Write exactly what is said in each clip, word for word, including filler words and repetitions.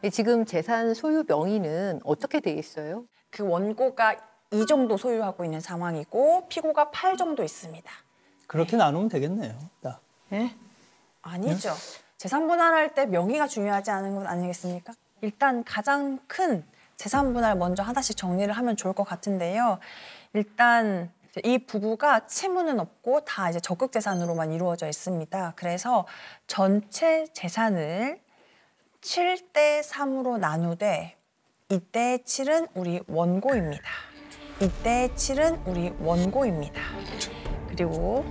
지금 재산 소유 명의는 어떻게 돼 있어요? 그 원고가 이 정도 소유하고 있는 상황이고 피고가 팔 정도 있습니다. 그렇게 네. 나누면 되겠네요. 나. 네? 아니죠. 네? 재산 분할할 때 명의가 중요하지 않은 건 아니겠습니까? 일단 가장 큰 재산 분할 먼저 하나씩 정리를 하면 좋을 것 같은데요. 일단 이 부부가 채무는 없고 다 이제 적극 재산으로만 이루어져 있습니다. 그래서 전체 재산을 칠 대 삼으로 나누되 이 대 칠은 우리 원고입니다. 이 대 칠은 우리 원고입니다. 그리고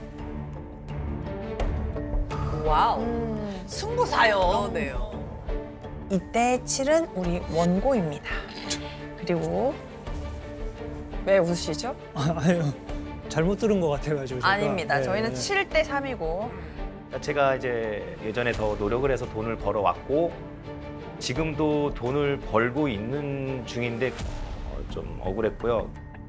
와우, 음, 승부사요. 네요. 이 대 칠은 우리 원고입니다. 그리고 왜 웃으시죠? 아니요, 잘못 들은 것 같아가지고. 제가. 아닙니다. 네, 저희는 네. 칠 대 삼이고. 제가 이제 예전에 더 노력을 해서 돈을 벌어왔고 지금도 돈을 벌고 있는 중인데 좀 억울했고요.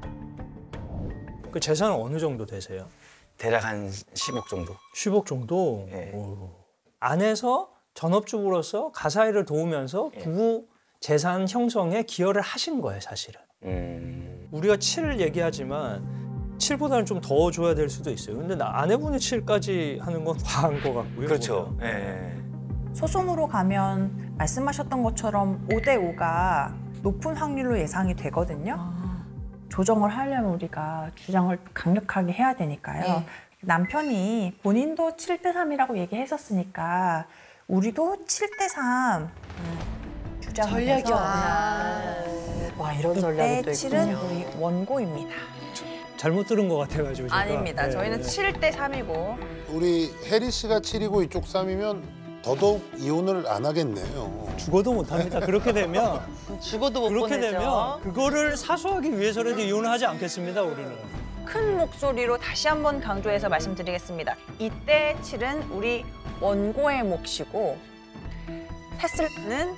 그 재산은 어느 정도 되세요? 대략 한 십억 정도. 십억 정도? 예. 오. 안에서 전업주부로서 가사일을 도우면서 예. 부부 재산 형성에 기여를 하신 거예요, 사실은. 음... 우리가 칠 얘기하지만 칠보다는 좀 더 줘야 될 수도 있어요. 근데 나 아내분이 칠까지 하는 건 과한 것 같고요. 그렇죠. 예. 소송으로 가면 말씀하셨던 것처럼 오 대 오가 높은 확률로 예상이 되거든요. 아. 조정을 하려면 우리가 주장을 강력하게 해야 되니까요. 네. 남편이 본인도 칠 대 삼이라고 얘기했었으니까 우리도 칠 대 삼 음, 주장을 전략이 해서 없나. 와, 이런 전략이 또 있군요. 이 대 칠은 우리 원고입니다. 잘못 들은 것 같아가지고. 제가. 아닙니다. 네, 저희는 네. 칠 대 삼이고. 우리 혜리 씨가 칠이고 이쪽 삼이면 더더욱 이혼을 안 하겠네요. 죽어도 못합니다. 그렇게 되면 죽어도 못 그렇게 보내죠. 되면 그거를 사수하기 위해서라도 이혼을 하지 않겠습니다. 우리는. 큰 목소리로 다시 한번 강조해서 말씀드리겠습니다. 이 대 칠은 우리 원고의 몫이고 했을 때는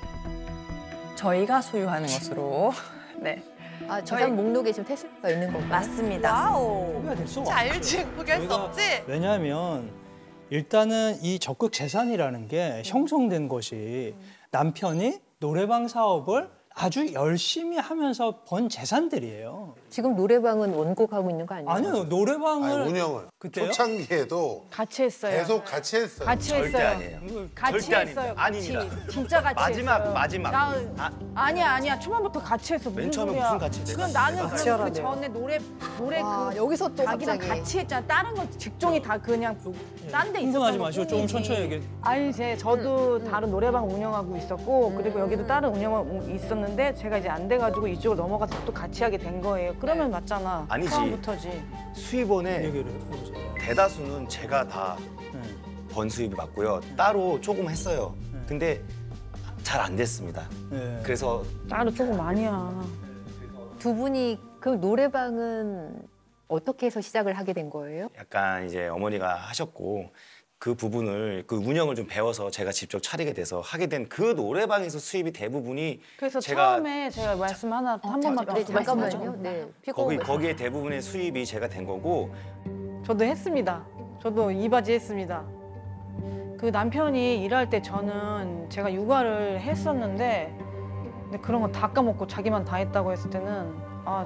저희가 소유하는 것으로. 네. 아, 재산 목록에 지금 태수가 있는 건가요? 맞습니다. 와우. 포기가 될 수가 없죠. 자율주행 포기할 수 저희가- 없지? 왜냐하면 일단은 이 적극 재산이라는 게 형성된 것이 남편이 노래방 사업을 아주 열심히 하면서 번 재산들이에요. 지금 노래방은 원고하고 있는 거 아니에요? 아니요, 노래방을 아니, 운영을 그때요? 초창기에도 같이 했어요. 계속 같이 했어요. 같이 절대 했어요. 아니에요. 같이 절대 했어요. 아닙니다. 같이. 아닙니다. 진짜 같이 마지막, 했어요. 마지막. 나, 아. 아니야 아니야. 초반부터 같이 했어. 맨 무슨 처음에 소리야. 무슨 같이 해? 그럼 나는 같이 그럼 그 하라네요. 전에 노래 노래 와, 그 여기서 또 자기랑 갑자기. 같이 했잖아. 다른 거 직종이 다 그냥 딴 데 있었던 흥분하지 마시고 조금 뿐이지. 천천히 얘기해. 아니 제 저도 다른 노래방 운영하고 있었고 그리고 여기도 다른 운영하고 있었는데 제가 이제 안 돼가지고 이쪽으로 넘어가서 또 같이 하게 된 거예요. 그러면 맞잖아. 아니지. 처음부터지. 수입원의 얘기를 해보세요. 대다수는 제가 다 번 네. 수입이 맞고요. 따로 조금 했어요. 근데 잘 안 됐습니다. 네. 그래서 따로 조금 아니야. 두 분이 그 노래방은 어떻게 해서 시작을 하게 된 거예요? 약간 이제 어머니가 하셨고 그 부분을 그 운영을 좀 배워서 제가 직접 차리게 돼서 하게 된 그 노래방에서 수입이 대부분이 그래서 제가 처음에 제가 말씀 하나 한 번만 네, 더 잠깐만요. 말씀하죠. 네, 피고 거기 거기에 대부분의 수입이 제가 된 거고 저도 했습니다. 저도 이바지 했습니다. 그 남편이 일할 때 저는 제가 육아를 했었는데 근데 그런 거 다 까먹고 자기만 다 했다고 했을 때는 아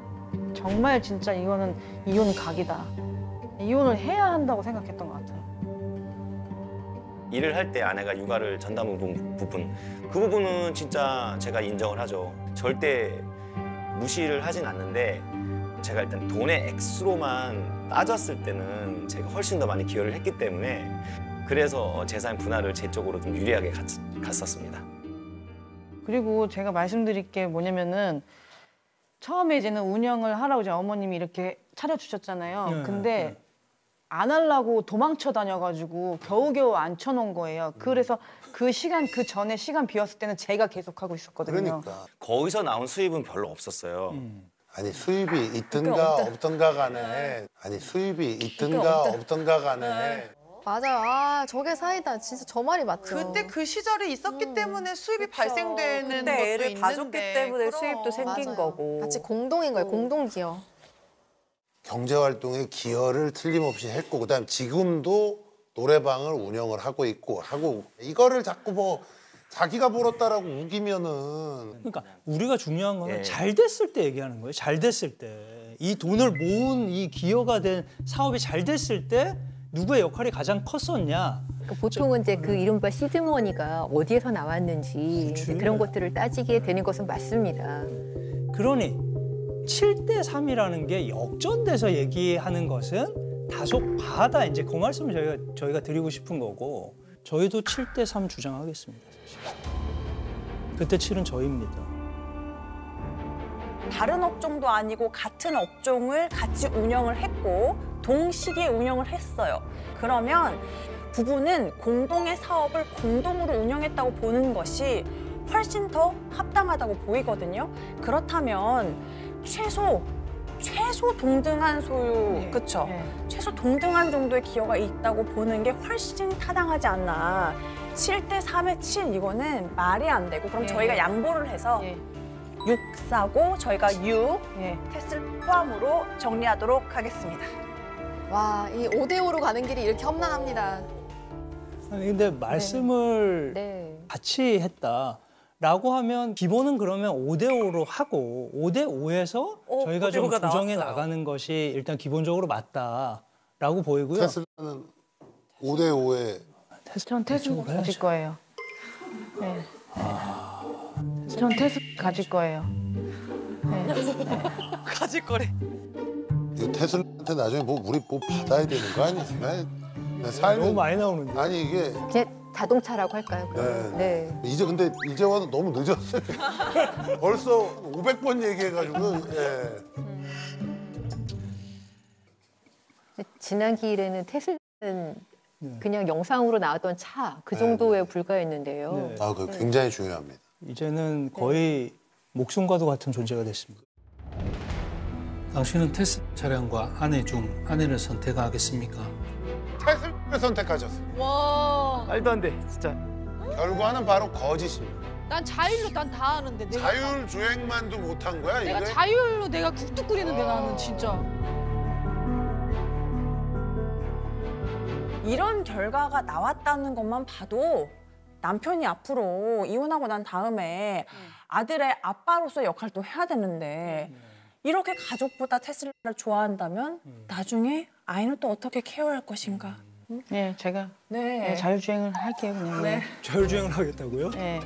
정말 진짜 이거는 이혼 각이다. 이혼을 해야 한다고 생각했던 것 같아요. 일을 할 때 아내가 육아를 전담 부분, 부분 그 부분은 진짜 제가 인정을 하죠. 절대 무시를 하진 않는데 제가 일단 돈의 액수로만 따졌을 때는 제가 훨씬 더 많이 기여를 했기 때문에 그래서 재산 분할을 제 쪽으로 좀 유리하게 갔, 갔었습니다. 그리고 제가 말씀드릴 게 뭐냐면은 처음에 이제는 운영을 하라고 이제 어머님이 이렇게 차려주셨잖아요. 네, 근데 네. 안 하려고 도망쳐 다녀가지고 겨우겨우 앉혀놓은 거예요. 그래서 그 시간, 그 전에 시간 비었을 때는 제가 계속 하고 있었거든요. 그러니까 거기서 나온 수입은 별로 없었어요. 음. 아니 수입이 있든가 없든가 간에 아니 수입이 있든가 없든가 간에 맞아. 아, 저게 사이다. 진짜 저 말이 맞죠. 그때 그 시절이 있었기 때문에 수입이 그쵸. 발생되는 그때 것도 애를 있는데 봐줬기 때문에 그럼. 수입도 생긴 맞아요. 거고. 같이 공동인 거예요. 공동 기여. 경제 활동에 기여를 틀림없이 했고 그다음 지금도 노래방을 운영을 하고 있고 하고 이거를 자꾸 뭐 자기가 벌었다라고 우기면은 그러니까 우리가 중요한 거는 예. 잘 됐을 때 얘기하는 거예요. 잘 됐을 때. 이 돈을 모은 이 기여가 된 사업이 잘 됐을 때 누구의 역할이 가장 컸었냐. 그러니까 보통은 이제 그 이른바 시드머니가 어디에서 나왔는지 그치. 그런 것들을 따지게 되는 것은 맞습니다. 그러니 칠 대 삼이라는 게 역전돼서 얘기하는 것은 다소 과하다. 이제 그 말씀을 저희가 저희가 드리고 싶은 거고 저희도 칠 대 삼 주장하겠습니다. 사실. 그때 칠은 저희입니다. 다른 업종도 아니고 같은 업종을 같이 운영을 했고 동시기에 운영을 했어요. 그러면 부부는 공동의 사업을 공동으로 운영했다고 보는 것이 훨씬 더 합당하다고 보이거든요. 그렇다면 최소 최소 동등한 소유, 네. 그렇죠? 네. 최소 동등한 정도의 기여가 있다고 보는 게 훨씬 타당하지 않나. 칠 대 삼에 칠 이거는 말이 안 되고 그럼 네. 저희가 양보를 해서 예. 육 사고 저희가 육 예. 테스를 포함으로 정리하도록 하겠습니다. 와, 이 오 대 오로 가는 길이 이렇게 험난합니다. 아니, 근데 말씀을 네. 같이 했다라고 하면 기본은 그러면 오 대 오로 하고 오 대 오에서 어, 저희가 오 대 좀 오가 조정해 나왔어요. 나가는 것이 일단 기본적으로 맞다라고 보이고요. 테슬라는 오 대 오에 전 테슬라 이쪽으로 가질 해야죠. 거예요. 네. 전 테슬라 가질 거예요. 네. 가질 거래. 이거 테슬라한테 나중에 뭐 우리 뭐 받아야 되는 거 아니지? 아니, 내 삶이 너무 많이 나오는데. 아니 이게 이제 자동차라고 할까요? 그럼? 네. 이제 근데 이제 와도 너무 늦었어요. 벌써 오백 번 얘기해가지고 예. 지난 기일에는 테슬라는 네. 그냥 영상으로 나왔던 차 그 정도에 불과했는데요. 네. 아, 그 굉장히 중요합니다. 이제는 거의 목숨과도 같은 존재가 됐습니다. 당신은 테슬라 차량과 아내 중 아내를 선택하겠습니까? 테슬라를 선택하셨습니다. 와. 말도 안 돼, 진짜. 결과는 바로 거짓입니다. 난 자율로 난 다 하는데 내가 자율 주행만도 못한 거야 내가 이게? 자율로 내가 국도 끓이는데 아. 나는 진짜 이런 결과가 나왔다는 것만 봐도 남편이 앞으로 이혼하고 난 다음에 아들의 아빠로서 역할도 해야 되는데 이렇게 가족보다 테슬라를 좋아한다면 나중에 아이는 또 어떻게 케어할 것인가? 네, 제가 네. 네, 자율주행을 할게요 그냥. 네. 자율주행을 하겠다고요? 네.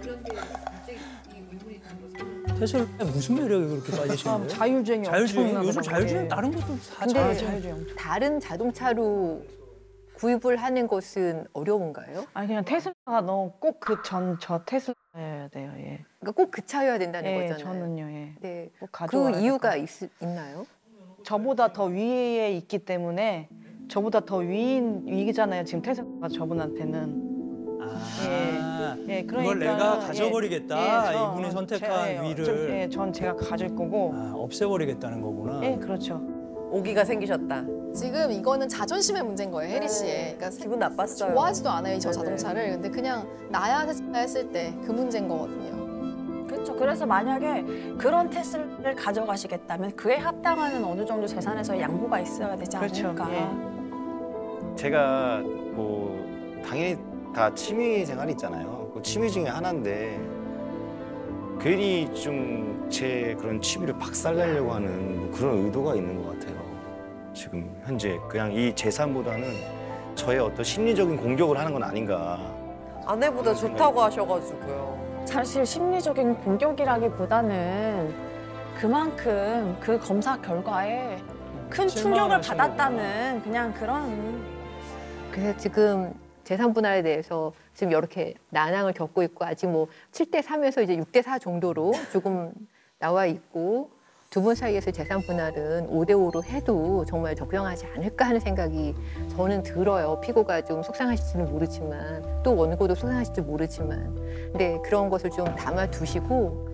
테슬라에 무슨 매력이 그렇게 아, 빠지시는데요? 자율주행이 자율주행 엄청나더라고요. 요즘 자율주행 예. 다른 것도 다 근데 자율주행. 자율주행. 다른 자동차로 구입을 하는 것은 어려운가요? 아니 그냥 테슬라가 너무 꼭 그 전 저 테슬라여야 돼요. 예. 그러니까 꼭 그 차여야 된다는 예, 거잖아요. 저는요. 예. 네. 꼭 그 가져와야 이유가 될 있, 있나요? 저보다 더 위에 있기 때문에 저보다 더 위인 위잖아요. 지금 테슬라가 저분한테는. 아, 예, 그걸 그러니까 내가 가져버리겠다. 예, 저- 이분이 선택한 제- 예, 위를 좀, 예, 전 제가 가질 거고. 아, 없애버리겠다는 거구나. 예, 그렇죠. 오기가 생기셨다. 지금 이거는 자존심의 문제인 거예요, 혜리 씨의. 그러니까 기분 나빴어요. 좋아하지도 않아요, 저 네네. 자동차를. 근데 그냥 나야 테슬라 했을 때 그 문제인 거거든요. 그렇죠. 그래서 만약에 그런 테슬라를 가져가시겠다면 그에 합당하는 어느 정도 재산에서 양보가 있어야 되지 그렇죠. 않을까. 예. 제가 뭐 당연히 다 취미 생활이 있잖아요. 그 취미 중에 하나인데 괜히 좀 제 그런 취미를 박살내려고 하는 뭐 그런 의도가 있는 것 같아요. 지금 현재 그냥 이 재산보다는 저의 어떤 심리적인 공격을 하는 건 아닌가. 아내보다 좋다고 하셔가지고요. 사실 심리적인 공격이라기보다는 그만큼 그 검사 결과에 큰 충격을 실망하시는 받았다는 그냥 그런. 그래서 지금 재산 분할에 대해서 지금 이렇게 난항을 겪고 있고 아직 뭐 칠 대 삼에서 이제 육 대 사 정도로 조금 나와 있고 두 분 사이에서 재산 분할은 오 대 오로 해도 정말 적정하지 않을까 하는 생각이 저는 들어요. 피고가 좀 속상하실지는 모르지만 또 원고도 속상하실지 모르지만 근데 그런 것을 좀 담아 두시고